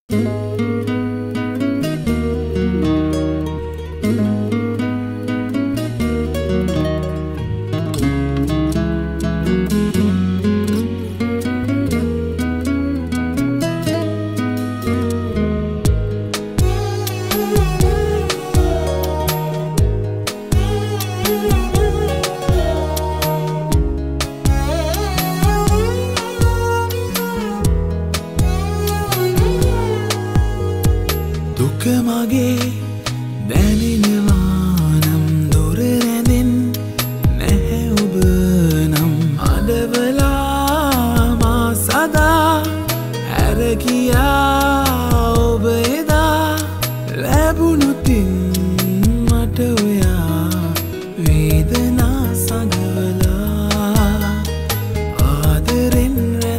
දුක මගේ දැනෙනවා නම් දුර රැඳෙන් නැහැ ඔබ නම් අඬවලා මා සදා හැර ගියා ඔබ එදා ලැබුණුතින් මට ඔයා වේදනා සඟවලා ආදරෙන්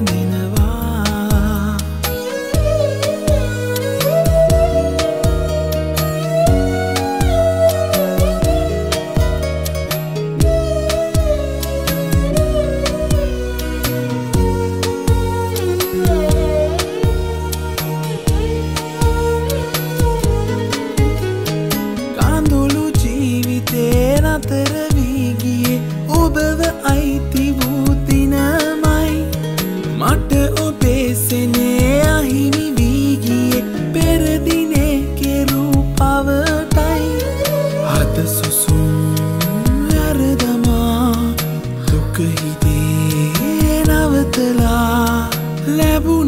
නතර වී ගියේ ඔබව අයිති වූ දිනමයි මට ඔබේ සෙනේ අහිමි වී ගියේ පෙර දිනේ කෙරූ පවටයි හද සුසුම් වැරදමා දුක හිතේ නවතලා ලැබු